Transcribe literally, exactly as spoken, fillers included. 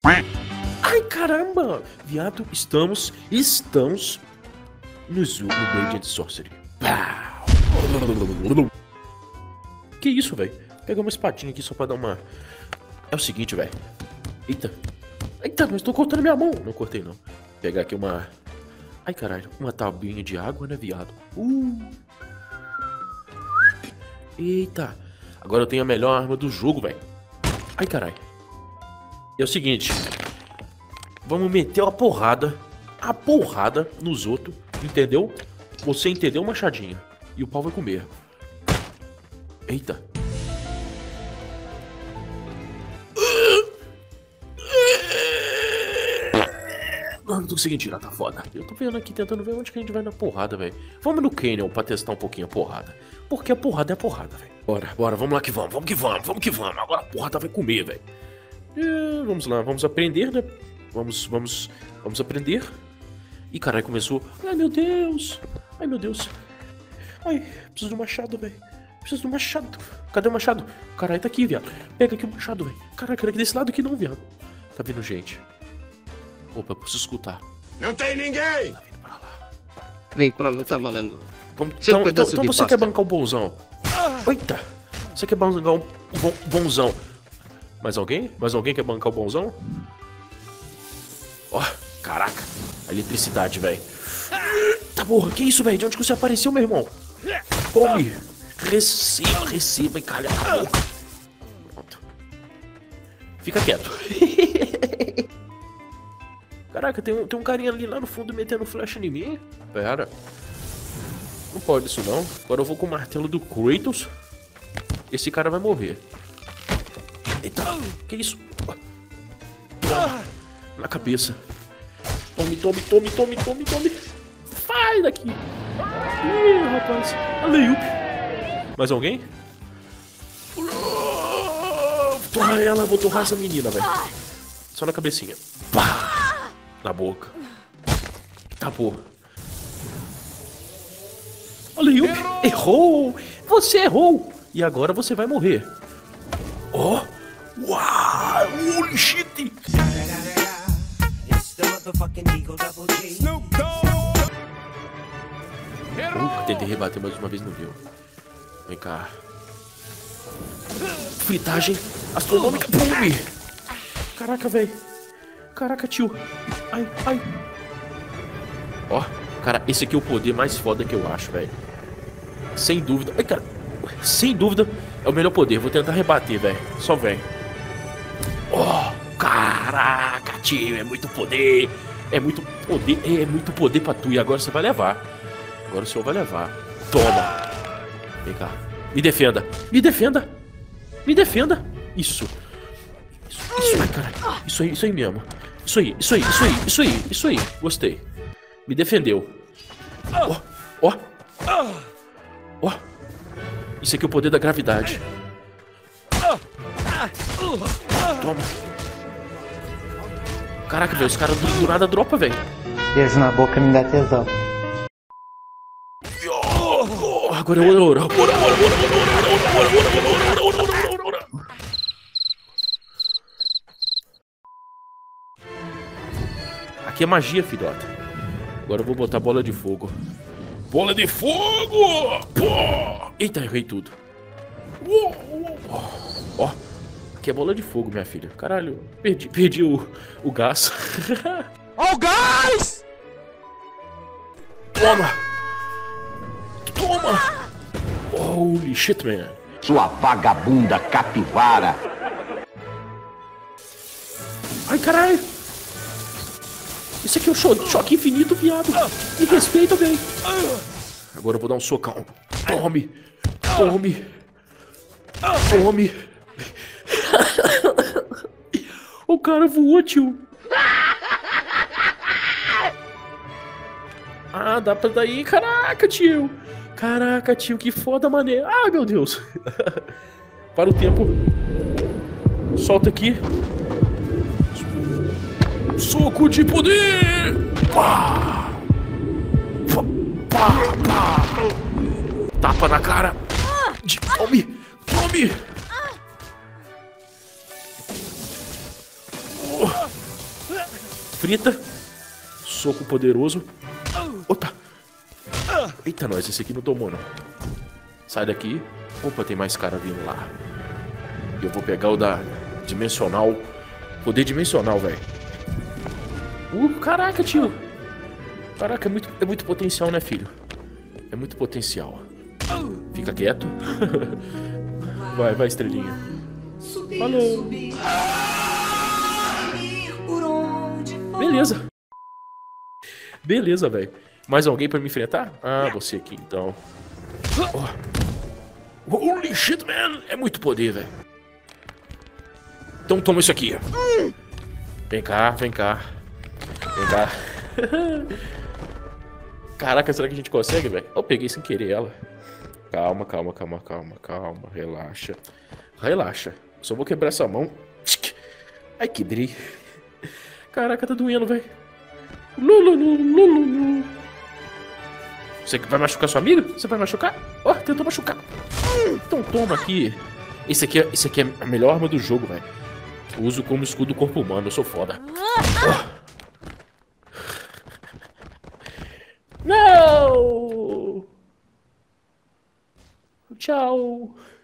Ai, caramba! Viado, estamos, estamos no Zoo, no Blade Sorcery. Que isso, velho? Pegar uma espadinha aqui só pra dar uma... É o seguinte, velho. Eita. Eita, mas tô cortando minha mão. Não cortei, não. Pegar aqui uma... Ai, caralho. Uma tabuinha de água, né, viado? Uh. Eita. Agora eu tenho a melhor arma do jogo, velho. Ai, caralho. É o seguinte. Vamos meter uma porrada. A porrada nos outros. Entendeu? Você entendeu, machadinha? E o pau vai comer. Eita. Não tô conseguindo tirar, tá foda. Eu tô vendo aqui, tentando ver onde que a gente vai na porrada, velho. Vamos no Canyon pra testar um pouquinho a porrada. Porque a porrada é a porrada, velho. Bora, bora, vamos lá que vamos, vamos que vamos, vamos que vamos. Agora a porrada vai comer, velho. É, vamos lá, vamos aprender, né? Vamos, vamos, vamos aprender. Ih, caralho, começou. Ai, meu Deus. Ai, meu Deus. Ai, preciso de um machado, velho. Preciso de um machado. Cadê o machado? Caralho, tá aqui, viado. Pega aqui o machado, velho. Caraca, era aqui desse lado aqui não, viado. Tá vindo gente. Opa, eu preciso escutar. Não tem ninguém! Tá vindo pra lá. Vem, quando tá valendo. Vamos, então, então, então você quer bancar o bonzão? Eita! Você quer bancar o bon, bonzão? Mais alguém? Mais alguém quer bancar o bonzão? Ó, oh, caraca. A eletricidade, velho. Tá porra, que isso, velho? De onde que você apareceu, meu irmão? Come! Receba, receba e calha a boca. Pronto. Fica quieto. Caraca, tem um, tem um carinha ali lá no fundo metendo flecha em mim. Pera. Não pode isso não. Agora eu vou com o martelo do Kratos. Esse cara vai morrer. Eita, que isso? Na cabeça. Tome, tome, tome, tome, tome, tome. Sai daqui. Ih, rapaz. Aleluia. Mais alguém? Torra ela, vou torrar essa menina, velho. Só na cabecinha. Pá. Na boca. Tá porra. Aleluia. Errou. Errou. Você errou. E agora você vai morrer. Ó. Oh. Uau. Holy shit. Uh, tentei rebater mais uma vez, não deu. Vem cá. Fritagem astronômica. Pum. Caraca, velho. Caraca, tio. Ai, ai. Ó, cara, esse aqui é o poder mais foda que eu acho, velho. Sem dúvida. Ai, cara. Sem dúvida é o melhor poder. Vou tentar rebater, velho. Só vem. Ó, oh, caraca, tio. É muito poder. É muito poder. É muito poder pra tu. E agora você vai levar. Agora o senhor vai levar. Toma. Vem cá. Me defenda. Me defenda. Me defenda. Isso. Isso, isso aí, cara. Isso aí, isso aí mesmo. Isso aí, isso aí, isso aí, isso aí, isso aí. Gostei. Me defendeu. Ó, ó. Ó. Isso aqui é o poder da gravidade. Toma. Caraca, velho. Os caras do nada dropa, velho. Beijo na boca me dá tesão. Agora eu ouro. Bora, bora, bora, bora, bora, bora, bora, bora, bora, bora. Aqui é magia, filhota. Agora eu vou botar bola de fogo. Bola de fogo! Pô! Eita, errei tudo. Ó, aqui é bola de fogo, minha filha. Caralho, perdi, perdi o, o gás. Ó o gás! Toma! Toma! Holy shit, man. Sua vagabunda capivara. Ai, caralho. Isso aqui é um cho choque infinito, viado. Me respeita, bem. Agora eu vou dar um socão. Tome. Tome. Tome. O cara voou, tio. Ah, dá pra daí. Caraca, tio. Caraca, tio, que foda maneira. Ai, meu Deus. Para o tempo. Solta aqui. Soco de poder. Pá. Pá, pá. Tapa na cara. De... Tome. Tome. Oh. frita. Soco poderoso. Opa. Eita, nós, esse aqui não tomou, não. Sai daqui. Opa, tem mais cara vindo lá. Eu vou pegar o da dimensional. Poder dimensional, velho. Uh, caraca, tio. Caraca, é muito, é muito potencial, né, filho? É muito potencial. Fica quieto. Vai, vai, estrelinha. Falou. Beleza. Beleza, velho. Mais alguém pra me enfrentar? Ah, você aqui, então. Oh. Holy shit, man. É muito poder, velho. Então toma isso aqui. Vem cá, vem cá. Vem cá. Caraca, será que a gente consegue, velho? Eu peguei sem querer ela. Calma, calma, calma, calma, calma. Relaxa. Relaxa. Só vou quebrar essa mão. Ai, quebrei. Caraca, tá doendo, velho. Você vai machucar sua amiga? Você vai machucar? Ó, oh, tentou machucar. Então toma aqui. Esse aqui, é, esse aqui é a melhor arma do jogo, velho. Uso como escudo do corpo humano, eu sou foda. Oh. Não! Tchau.